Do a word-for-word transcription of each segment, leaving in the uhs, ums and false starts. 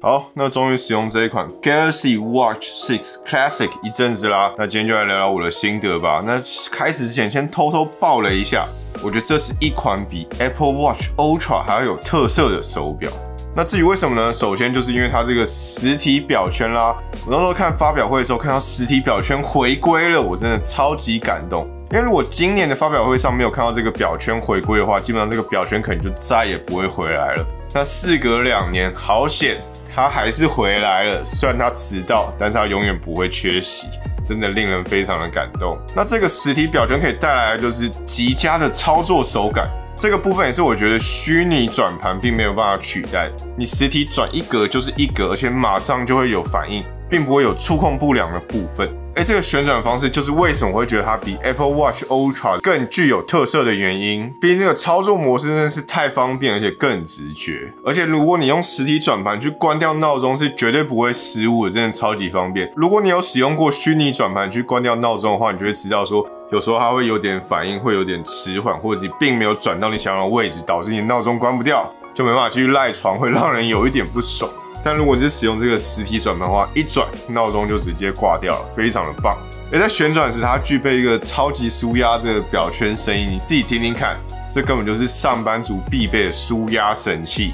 好，那终于使用这一款 Galaxy Watch six Classic 一阵子啦，那今天就来聊聊我的心得吧。那开始之前，先偷偷爆雷一下，我觉得这是一款比 Apple Watch Ultra 还要有特色的手表。那至于为什么呢？首先就是因为它这个实体表圈啦，我那时候看发表会的时候，看到实体表圈回归了，我真的超级感动。因为如果今年的发表会上没有看到这个表圈回归的话，基本上这个表圈可能就再也不会回来了。那事隔两年，好险，它还是回来了。虽然它迟到，但是它永远不会缺席，真的令人非常的感动。那这个实体表圈可以带来的就是极佳的操作手感。这个部分也是我觉得虚拟转盘并没有办法取代，你实体转一格就是一格，而且马上就会有反应，并不会有触控不良的部分。哎，这个旋转方式就是为什么我会觉得它比 Apple Watch Ultra 更具有特色的原因。毕竟这个操作模式真的是太方便，而且更直觉。而且如果你用实体转盘去关掉闹钟，是绝对不会失误的，真的超级方便。如果你有使用过虚拟转盘去关掉闹钟的话，你就会知道说，有时候它会有点反应，会有点迟缓，或者你并没有转到你想要的位置，导致你闹钟关不掉，就没办法继续赖床，会让人有一点不爽。但如果你是使用这个实体转盘的话，一转闹钟就直接挂掉了，非常的棒。而在旋转时，它具备一个超级舒压的表圈声音，你自己听听看，这根本就是上班族必备的舒压神器。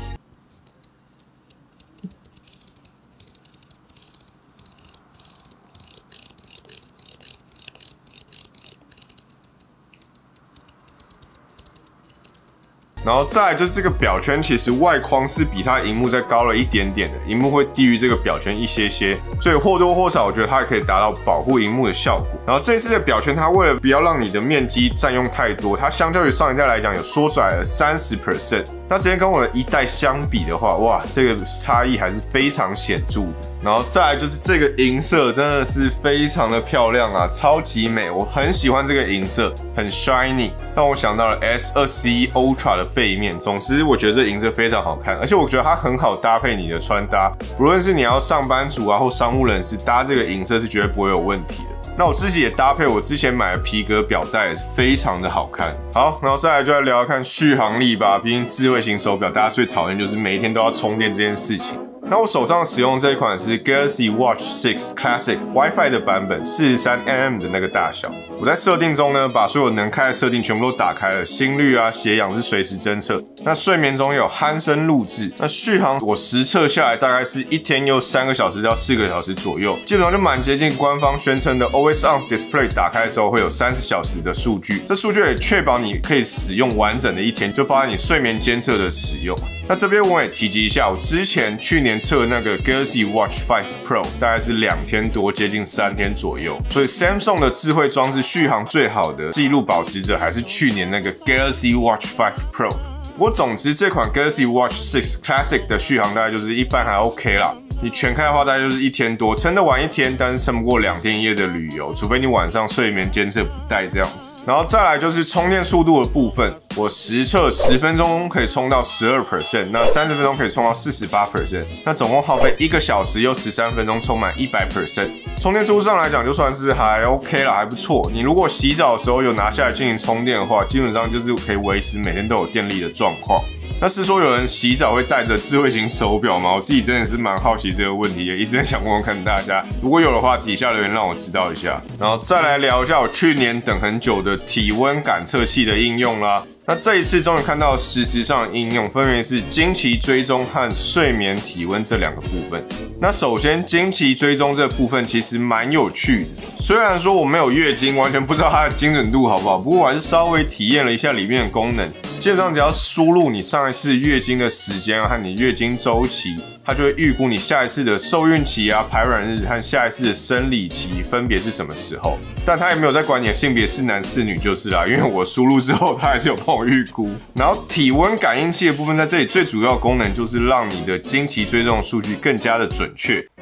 然后再来就是这个表圈，其实外框是比它萤幕再高了一点点的，萤幕会低于这个表圈一些些，所以或多或少我觉得它也可以达到保护萤幕的效果。然后这一次的表圈，它为了不要让你的面积占用太多，它相较于上一代来讲有缩窄了 百分之三十。那直接跟我的一代相比的话，哇，这个差异还是非常显著的。然后再来就是这个银色真的是非常的漂亮啊，超级美，我很喜欢这个银色，很 shiny， 让我想到了 S 二十一 Ultra 的背面。总之，我觉得这银色非常好看，而且我觉得它很好搭配你的穿搭，不论是你要上班族啊或商务人士，搭这个银色是绝对不会有问题的。那我自己也搭配我之前买的皮革表带，也是非常的好看。好，然后再来就来聊聊看续航力吧。毕竟智慧型手表，大家最讨厌就是每一天都要充电这件事情。那我手上使用这一款是 Galaxy Watch six Classic WiFi 的版本， 四十三 M M 的那个大小。我在设定中呢，把所有能开的设定全部都打开了，心率啊、血氧是随时侦测。那睡眠中有鼾声录制。那续航我实测下来大概是一天有三个小时到四个小时左右，基本上就蛮接近官方宣称的 Always On Display 打开的时候会有三十小时的数据。这数据也确保你可以使用完整的一天，就包含你睡眠监测的使用。那这边我也提及一下，我之前去年测那个 Galaxy Watch five Pro 大概是两天多，接近三天左右。所以 Samsung 的智慧装置续航最好的纪录保持者还是去年那个 Galaxy Watch five Pro。不过总之这款 Galaxy Watch six Classic 的续航大概就是一般还 OK 啦。你全开的话，大概就是一天多，撑得完一天，但是撑不过两天一夜的旅游，除非你晚上睡眠监测不带这样子。然后再来就是充电速度的部分，我实测十分钟可以充到 百分之十二， 那三十分钟可以充到 百分之四十八， 那总共耗费一个小时又十三分钟充满 百分之百。充电速度上来讲，就算是还 OK 啦，还不错。你如果洗澡的时候有拿下来进行充电的话，基本上就是可以维持每天都有电力的状况。那是说有人洗澡会带着智慧型手表吗？我自己真的是蛮好奇这个问题，也一直在想问问看大家，如果有的话，底下留言让我知道一下。然后再来聊一下我去年等很久的体温感测器的应用啦。那这一次终于看到实质上的应用，分别是经期追踪和睡眠体温这两个部分。那首先经期追踪这个部分其实蛮有趣的，虽然说我没有月经，完全不知道它的精准度好不好，不过我还是稍微体验了一下里面的功能。基本上只要输入你上一次月经的时间和你月经周期，它就会预估你下一次的受孕期啊、排卵日和下一次的生理期分别是什么时候。但它也没有在管你的性别是男是女就是啦，因为我输入之后，它还是有帮我预估。然后体温感应器的部分在这里最主要的功能就是让你的经期追踪数据更加的准确。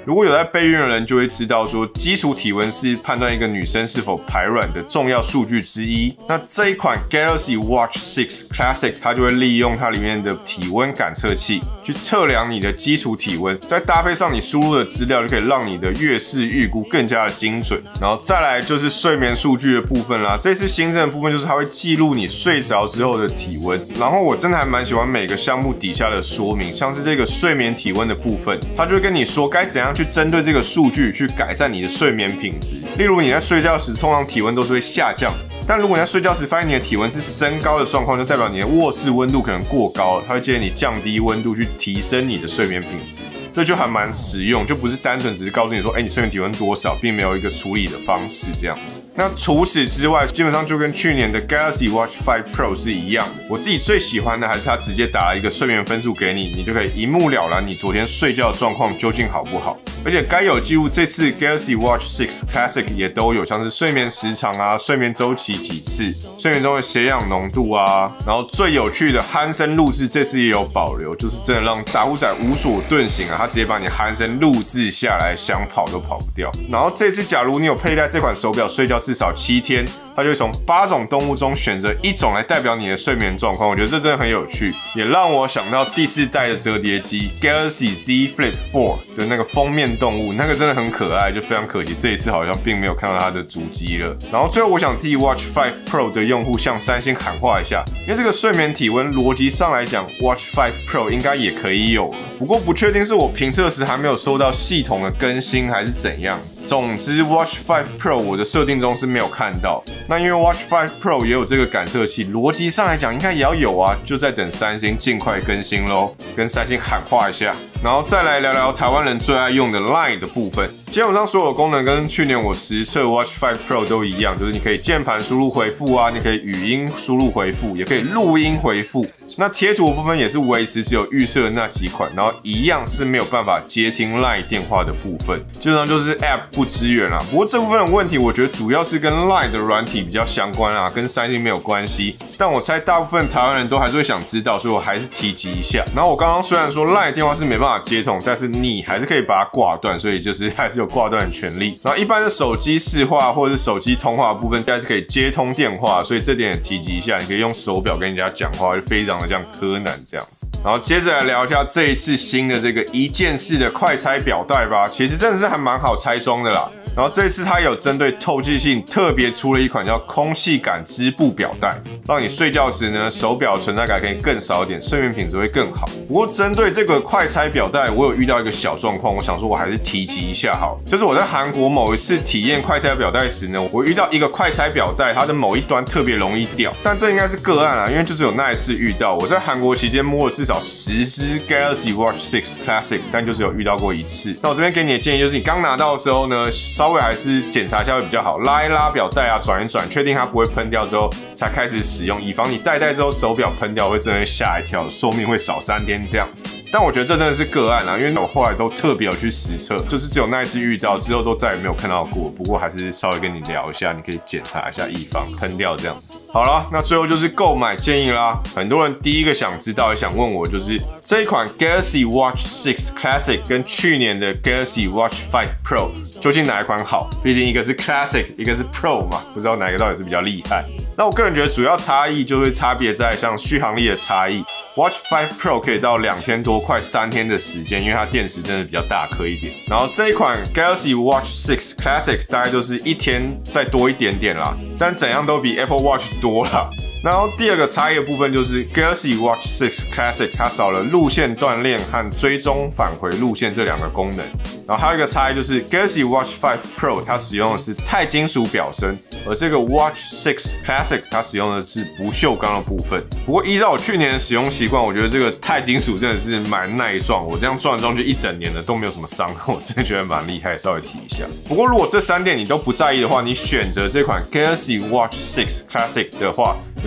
如果有在备孕的人就会知道说，基础体温是判断一个女生是否排卵的重要数据之一。那这一款 Galaxy Watch six Classic 它就会利用它里面的体温感测器去测量你的基础体温，再搭配上你输入的资料，就可以让你的月事预估更加的精准。然后再来就是睡眠数据的部分啦，这次新增的部分就是它会记录你睡着之后的体温。然后我真的还蛮喜欢每个项目底下的说明，像是这个睡眠体温的部分，它就会跟你说该怎样去针对这个数据去改善你的睡眠品质。例如你在睡觉时，通常体温都是会下降，但如果你在睡觉时发现你的体温是升高的状况，就代表你的卧室温度可能过高了，它会建议你降低温度去提升你的睡眠品质。这就还蛮实用，就不是单纯只是告诉你说，哎、欸，你睡眠体温多少，并没有一个处理的方式这样子。那除此之外，基本上就跟去年的 Galaxy Watch five Pro 是一样的。我自己最喜欢的还是它直接打了一个睡眠分数给你，你就可以一目了然你昨天睡觉的状况究竟好不好。而且该有记录，这次 Galaxy Watch six Classic 也都有，像是睡眠时长啊、睡眠周期几次、睡眠中的血氧浓度啊，然后最有趣的鼾声录制，这次也有保留，就是真的让打呼仔无所遁形啊，他直接把你鼾声录制下来，想跑都跑不掉。然后这次假如你有佩戴这款手表睡觉至少七天，它就会从八种动物中选择一种来代表你的睡眠状况，我觉得这真的很有趣，也让我想到第四代的折叠机 Galaxy Z Flip four 的那个封面动物，那个真的很可爱，就非常可惜这一次好像并没有看到它的足迹了。然后最后我想替 Watch five Pro 的用户向三星喊话一下，因为这个睡眠体温逻辑上来讲 Watch five Pro 应该也可以有了，不过不确定是我评测时还没有收到系统的更新还是怎样。总之 Watch five Pro 我的设定中是没有看到，那因为 Watch five Pro 也有这个感测器，逻辑上来讲应该也要有啊，就在等三星尽快更新咯，跟三星喊话一下。然后再来聊聊台湾人最爱用的 Line 的部分，基本上所有功能跟去年我实测 Watch five Pro 都一样，就是你可以键盘输入回复啊，你可以语音输入回复，也可以录音回复。那贴图的部分也是维持只有预设的那几款，然后一样是没有办法接听 Line 电话的部分，基本上就是 App 不支援啦。不过这部分的问题，我觉得主要是跟 Line 的软体比较相关啊，跟三星没有关系。但我猜大部分台湾人都还是会想知道，所以我还是提及一下。然后我刚刚虽然说 Line 电话是没办法接通，但是你还是可以把它挂断，所以就是还是有挂断的权利。然后一般的手机市话或者是手机通话的部分，还是可以接通电话，所以这点也提及一下，你可以用手表跟人家讲话，就非常的像柯南这样子。然后接着来聊一下这一次新的这个一键式的快拆表带吧，其实真的是还蛮好拆装的啦。然后这次它有针对透气性特别出了一款叫空气感织布表带，让你睡觉时呢手表存在感可以更少一点，睡眠品质会更好。不过针对这个快拆表带，我有遇到一个小状况，我想说我还是提及一下好，就是我在韩国某一次体验快拆表带时呢，我遇到一个快拆表带，它的某一端特别容易掉，但这应该是个案啊，因为就只有那一次遇到。我在韩国期间摸了至少十只 Galaxy Watch six Classic， 但就只有遇到过一次。那我这边给你的建议就是，你刚拿到的时候呢，稍微还是检查一下会比较好，拉一拉表带啊，转一转，确定它不会喷掉之后，才开始使用，以防你戴戴之后手表喷掉，会真的吓一跳，寿命会少三天这样子。但我觉得这真的是个案啊，因为我后来都特别有去实测，就是只有那一次遇到，之后都再也没有看到过。不过还是稍微跟你聊一下，你可以检查一下，以防喷掉这样子。好了，那最后就是购买建议啦。很多人第一个想知道也想问我，就是这一款 Galaxy Watch six Classic 跟去年的 Galaxy Watch five Pro 究竟哪一款好？毕竟一个是 Classic， 一个是 Pro 嘛，不知道哪个到底是比较厉害。那我个人觉得主要差异就会差别在像续航力的差异。Watch five Pro 可以到两天多，快三天的时间，因为它电池真的比较大颗一点。然后这一款 Galaxy Watch six Classic 大概就是一天再多一点点啦，但怎样都比 Apple Watch 多啦。然后第二个差异的部分就是 Galaxy Watch six Classic 它少了路线锻炼和追踪返回路线这两个功能。然后还有一个差异就是 Galaxy Watch five Pro 它使用的是钛金属表身，而这个 Watch six Classic 它使用的是不锈钢的部分。不过依照我去年的使用习惯，我觉得这个钛金属真的是蛮耐撞，我这样撞一撞就一整年了都没有什么伤，我真的觉得蛮厉害，稍微提一下。不过如果这三点你都不在意的话，你选择这款 Galaxy Watch six Classic 的话，就可以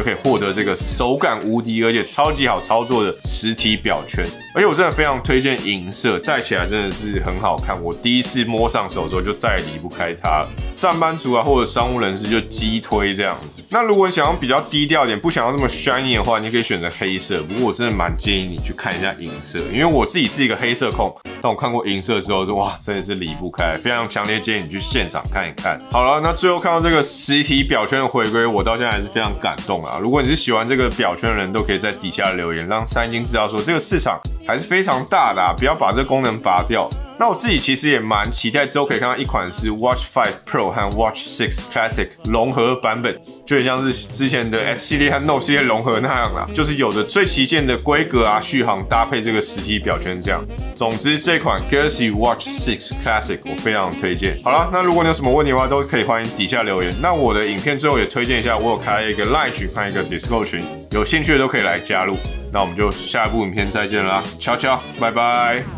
可以获得这个手感无敌而且超级好操作的实体表圈。而且我真的非常推荐银色，戴起来真的是很好看。我第一次摸上手之后就再也离不开它了。上班族啊或者商务人士就激推这样子。那如果你想要比较低调一点，不想要这么 shiny 的话，你可以选择黑色。不过我真的蛮建议你去看一下银色，因为我自己是一个黑色控，但我看过银色之后，就哇，真的是离不开，非常强烈建议你去现场看一看。好了，那最后看到这个实体表圈的回归，我到现在还是非常感动啊！如果你是喜欢这个表圈的人，都可以在底下留言，让三星知道说这个市场还是非常大的啊，不要把这个功能拔掉。那我自己其实也蛮期待之后可以看到一款是 Watch 五 Pro 和 Watch 六 Classic 融合版本，就很像是之前的 S 系列和 Note 系列融合那样啦，就是有着最旗舰的规格啊、续航搭配这个实体表圈这样。总之，这款 Galaxy Watch 六 Classic 我非常推荐。好了，那如果你有什么问题的话，都可以欢迎底下留言。那我的影片最后也推荐一下，我有开一个 Line 群和一个 Discord 群，有兴趣的都可以来加入。那我们就下一部影片再见啦，悄悄，拜拜。